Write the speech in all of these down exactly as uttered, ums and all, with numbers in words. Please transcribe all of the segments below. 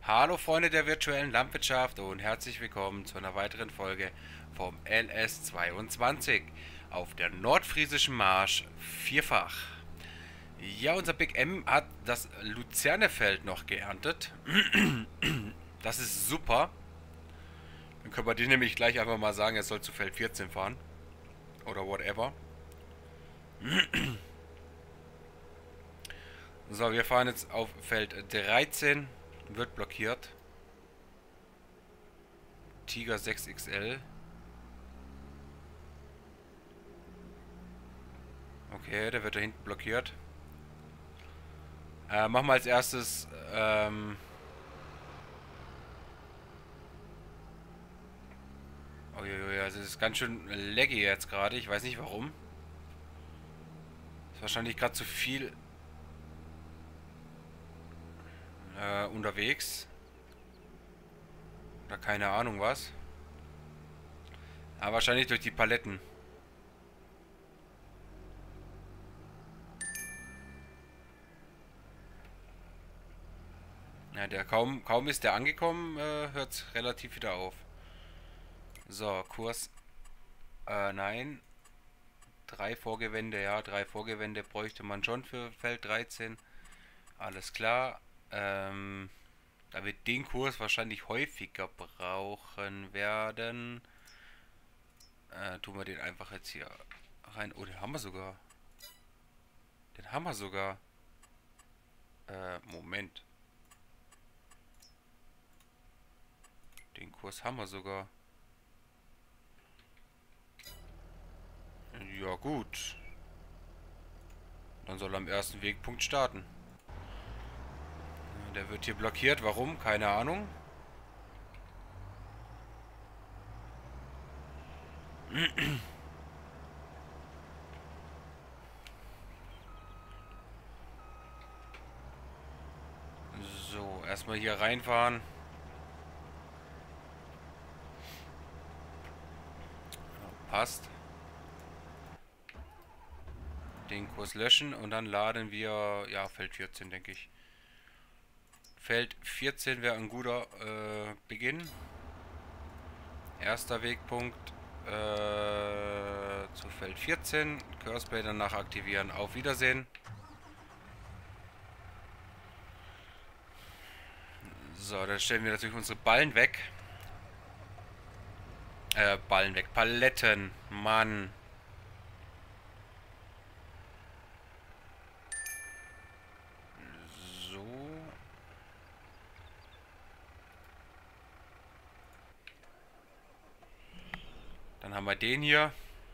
Hallo Freunde der virtuellen Landwirtschaft und herzlich willkommen zu einer weiteren Folge vom L S zweiundzwanzig auf der nordfriesischen Marsch vierfach. Ja, unser Big M hat das Luzernefeld noch geerntet. Das ist super. Dann können wir den nämlich gleich einfach mal sagen, er soll zu Feld vierzehn fahren. Oder whatever. So, wir fahren jetzt auf Feld dreizehn. Wird blockiert. Tiger sechs X L. Okay, der wird da hinten blockiert. Äh, machen wir als erstes, ähm... Uiuiui, also es ist ganz schön laggy jetzt gerade. Ich weiß nicht warum. Ist wahrscheinlich gerade zu viel äh, unterwegs. Oder keine Ahnung was. Aber wahrscheinlich durch die Paletten. Ja, der kaum, kaum ist der angekommen, äh, hört es relativ wieder auf. So, Kurs. Äh, nein. Drei Vorgewände, ja, drei Vorgewände bräuchte man schon für Feld dreizehn. Alles klar. Ähm, da wir den Kurs wahrscheinlich häufiger brauchen werden, äh, tun wir den einfach jetzt hier rein. Oh, den haben wir sogar. Den haben wir sogar. Äh, Moment. Den Kurs haben wir sogar. Ja, gut. Dann soll er am ersten Wegpunkt starten. Der wird hier blockiert. Warum? Keine Ahnung. So, erstmal hier reinfahren. Passt. Den Kurs löschen und dann laden wir, ja, Feld vierzehn, denke ich. Feld vierzehn wäre ein guter äh, Beginn. Erster Wegpunkt äh, zu Feld vierzehn. Curseplay danach aktivieren. Auf Wiedersehen. So, dann stellen wir natürlich unsere Ballen weg. Äh, Ballen weg. Paletten. Mann. So. Dann haben wir den hier.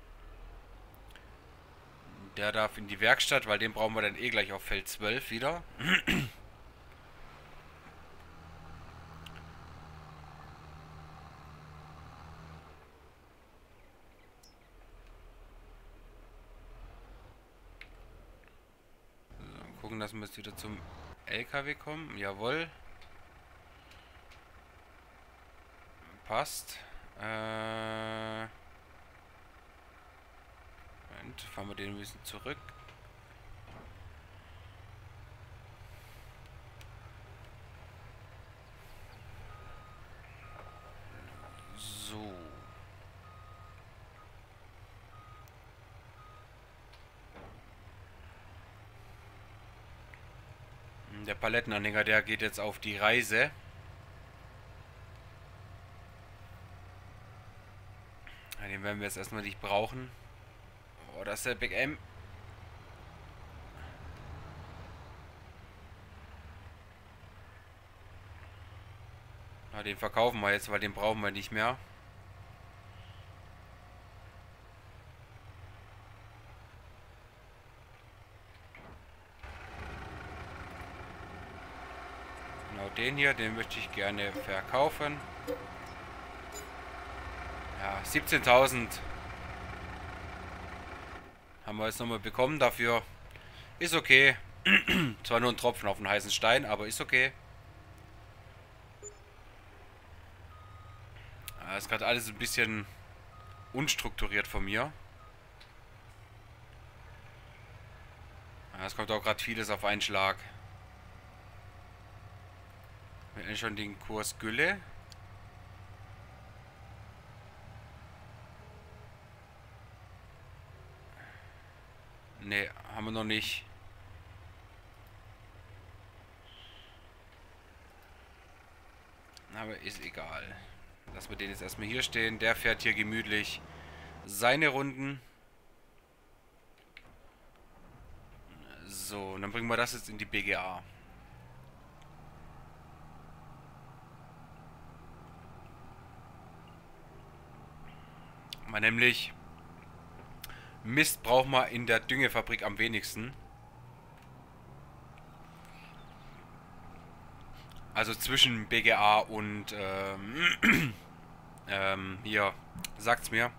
Der darf in die Werkstatt, weil den brauchen wir dann eh gleich auf Feld zwölf wieder. So, gucken, dass wir jetzt wieder zum L K W kommen. Jawohl. Passt. Äh... Moment, fahren wir den ein bisschen zurück. So. Der Palettenanhänger, der geht jetzt auf die Reise. Den werden wir jetzt erstmal nicht brauchen. Oh, das ist der Big M. Ja, den verkaufen wir jetzt, weil den brauchen wir nicht mehr. Genau den hier, den möchte ich gerne verkaufen. Ja, siebzehntausend haben wir jetzt nochmal bekommen dafür. Ist okay. Zwar nur ein Tropfen auf den heißen Stein, aber ist okay. Das ist gerade alles ein bisschen unstrukturiert von mir. Es kommt auch gerade vieles auf einen Schlag. Wir haben schon den Kurs Gülle. Ne, haben wir noch nicht. Aber ist egal. Lassen wir den jetzt erstmal hier stehen. Der fährt hier gemütlich seine Runden. So, und dann bringen wir das jetzt in die B G A. Mal nämlich Mist braucht man in der Düngefabrik am wenigsten. Also zwischen B G A und ähm, ähm, hier, sagt's mir.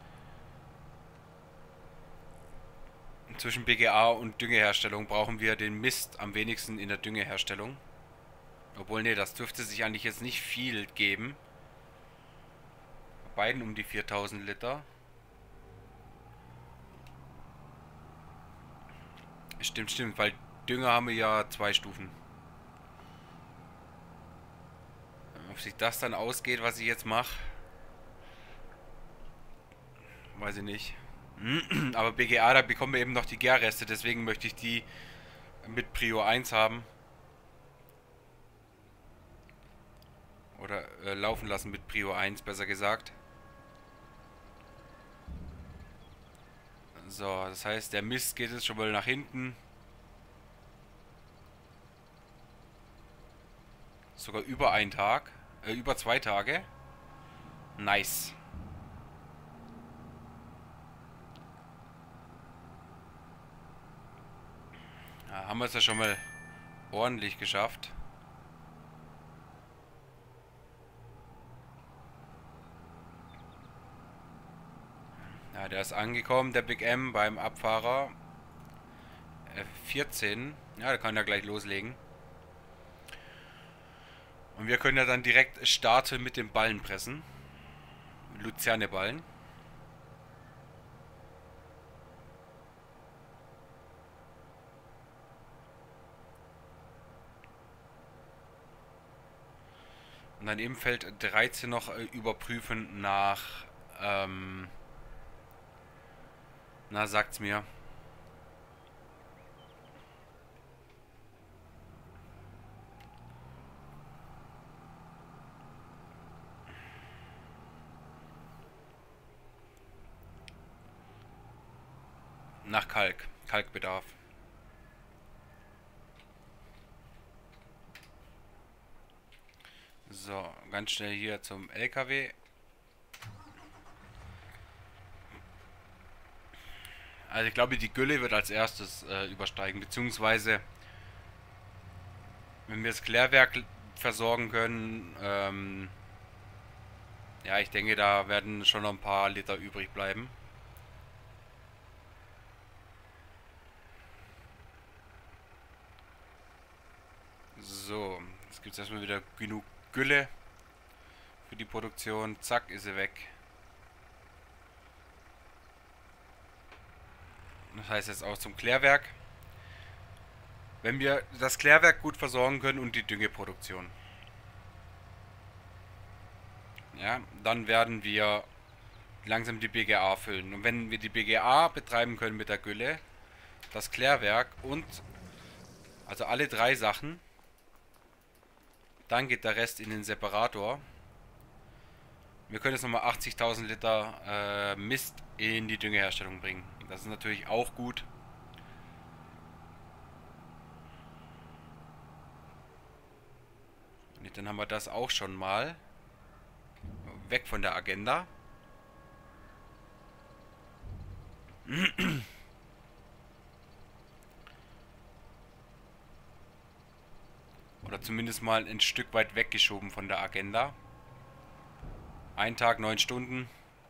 Zwischen B G A und Düngeherstellung brauchen wir den Mist am wenigsten in der Düngeherstellung. Obwohl, nee, das dürfte sich eigentlich jetzt nicht viel geben. Beiden um die viertausend Liter. Stimmt, stimmt, weil Dünger haben wir ja zwei Stufen. Ob sich das dann ausgeht, was ich jetzt mache, weiß ich nicht. Aber B G A, da bekommen wir eben noch die Gärreste, deswegen möchte ich die mit Prio eins haben. Oder äh, laufen lassen mit Prio eins, besser gesagt. So, das heißt, der Mist geht jetzt schon mal nach hinten. Sogar über einen Tag. Äh, über zwei Tage. Nice. Ja, haben wir es ja schon mal ordentlich geschafft. Ja, der ist angekommen, der Big M beim Abfahrer. F vierzehn. Ja, der kann ja gleich loslegen. Und wir können ja dann direkt starten mit dem Ballenpressen. Luzerne-Ballen. Und dann eben Feld dreizehn noch äh, überprüfen nach... Ähm, na, sagt's mir. Nach Kalk. Kalkbedarf. So, ganz schnell hier zum L K W. Also ich glaube, die Gülle wird als erstes äh, übersteigen, beziehungsweise wenn wir das Klärwerk versorgen können, ähm, ja, ich denke, da werden schon noch ein paar Liter übrig bleiben. So, jetzt gibt es erstmal wieder genug Gülle für die Produktion. Zack, ist sie weg. Das heißt jetzt auch zum Klärwerk. Wenn wir das Klärwerk gut versorgen können und die Düngeproduktion, ja, dann werden wir langsam die B G A füllen. Und wenn wir die B G A betreiben können mit der Gülle, das Klärwerk und also alle drei Sachen, dann geht der Rest in den Separator. Wir können jetzt nochmal achtzigtausend Liter äh, Mist in die Düngeherstellung bringen. Das ist natürlich auch gut. Und dann haben wir das auch schon mal weg von der Agenda. Oder zumindest mal ein Stück weit weggeschoben von der Agenda. Ein Tag, neun Stunden.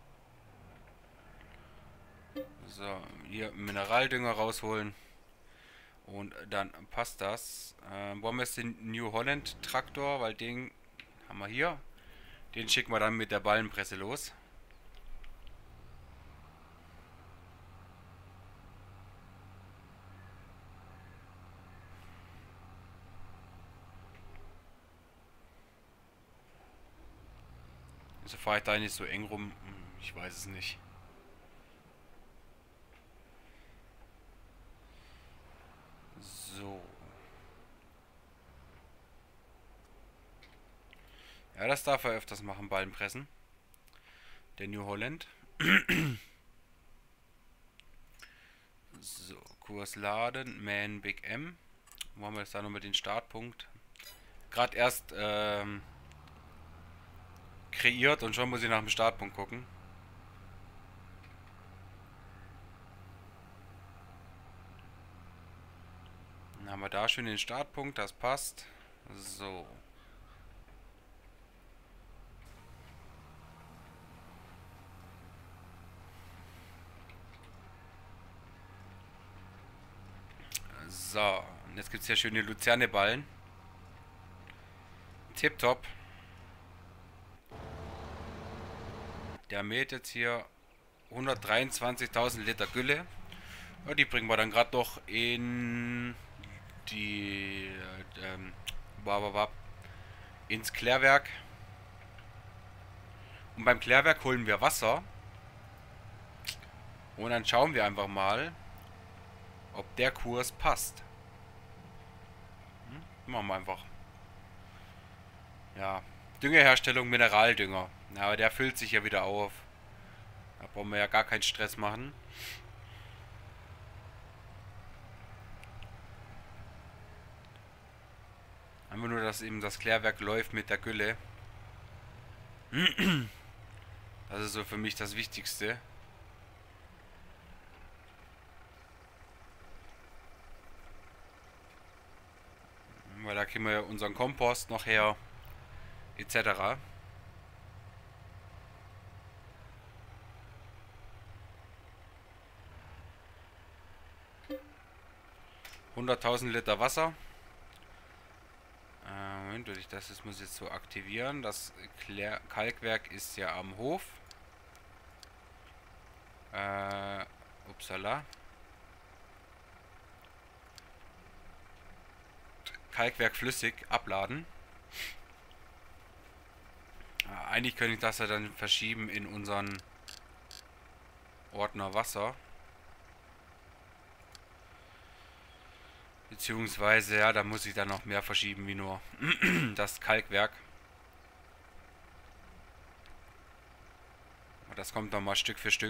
So, hier Mineraldünger rausholen. Und dann passt das. Ähm, wollen wir jetzt den New Holland Traktor, weil den haben wir hier. Den schicken wir dann mit der Ballenpresse los. Wieso fahre ich da nicht so eng rum? Hm, ich weiß es nicht. So. Ja, das darf er öfters machen, Ballenpressen. Der New Holland. So, Kurs laden, Man Big M. Wo haben wir jetzt da nochmal den Startpunkt? Gerade erst ähm, kreiert und schon muss ich nach dem Startpunkt gucken. Dann haben wir da schön den Startpunkt, das passt. So. So, und jetzt gibt es hier schöne Luzerneballen. Tipptopp. Der mäht jetzt hier hundertdreiundzwanzigtausend Liter Gülle. Ja, die bringen wir dann gerade noch in die äh, ähm, ins Klärwerk. Und beim Klärwerk holen wir Wasser. Und dann schauen wir einfach mal, ob der Kurs passt. Hm? Machen wir einfach. Ja, Düngeherstellung, Mineraldünger. Ja, aber der füllt sich ja wieder auf. Da brauchen wir ja gar keinen Stress machen. Einfach nur, dass eben das Klärwerk läuft mit der Gülle. Das ist so für mich das Wichtigste. Weil da kriegen wir ja unseren Kompost noch her, et cetera. hunderttausend Liter Wasser. Äh, Moment, ich das ist, muss jetzt so aktivieren. Das Klär Kalkwerk ist ja am Hof. Äh, upsala. Kalkwerk flüssig abladen. Äh, eigentlich könnte ich das ja dann verschieben in unseren Ordner Wasser. Beziehungsweise, ja, da muss ich dann noch mehr verschieben wie nur das Kalkwerk. Das kommt dann mal Stück für Stück.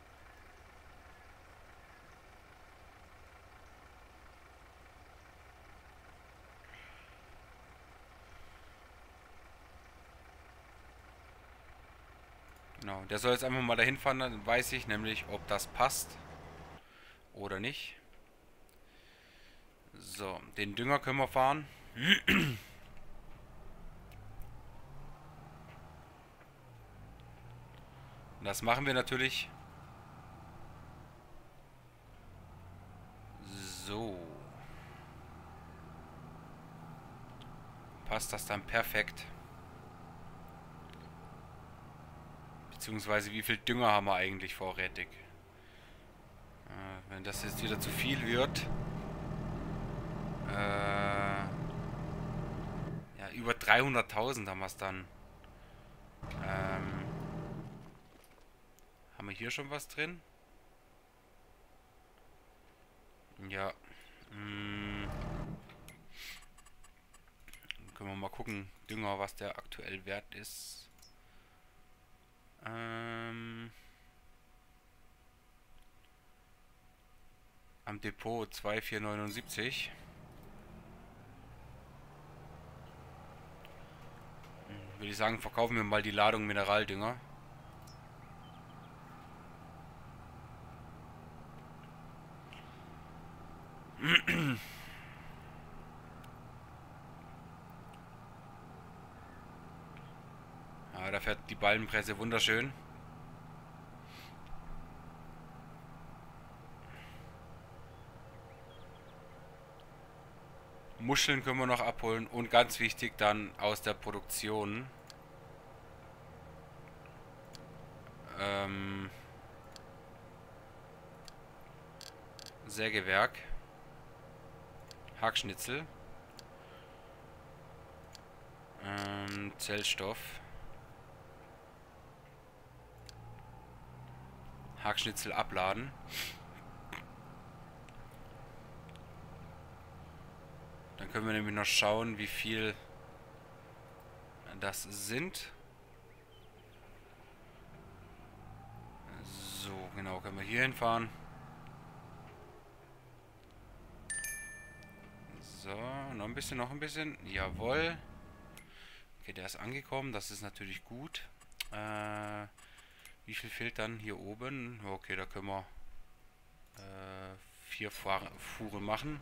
Genau, der soll jetzt einfach mal dahin fahren, dann weiß ich nämlich, ob das passt oder nicht. So, den Dünger können wir fahren. Das machen wir natürlich. So. Passt das dann perfekt. Beziehungsweise wie viel Dünger haben wir eigentlich vorrätig? Äh, wenn das jetzt wieder zu viel wird. Äh, ja, über dreihunderttausend haben wir es dann. Ähm, haben wir hier schon was drin? Ja. Hm. Können wir mal gucken, Dünger, was der aktuell wert ist. Ähm, am Depot zwei vier neunundsiebzig. Würde ich sagen, verkaufen wir mal die Ladung Mineraldünger. Ja, da fährt die Ballenpresse wunderschön. Muscheln können wir noch abholen und ganz wichtig dann aus der Produktion. Ähm, Sägewerk. Hackschnitzel. Ähm, Zellstoff. Hackschnitzel abladen. Dann können wir nämlich noch schauen, wie viel das sind. So, genau, können wir hier hinfahren. So, noch ein bisschen, noch ein bisschen. Jawohl. Okay, der ist angekommen. Das ist natürlich gut. Äh, wie viel fehlt dann hier oben? Okay, da können wir äh, vier Fuhren machen.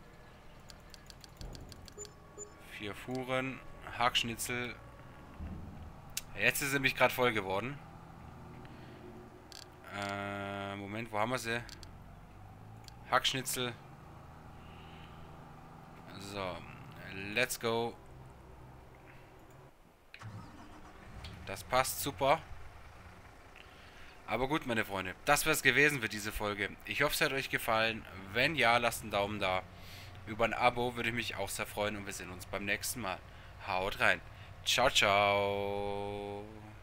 Vier Fuhren. Hackschnitzel. Jetzt ist sie nämlich gerade voll geworden. Äh, Moment, wo haben wir sie? Hackschnitzel. So, let's go. Das passt super. Aber gut, meine Freunde, das wäre es gewesen für diese Folge. Ich hoffe, es hat euch gefallen. Wenn ja, lasst einen Daumen da. Über ein Abo würde ich mich auch sehr freuen und wir sehen uns beim nächsten Mal. Haut rein. Ciao, ciao.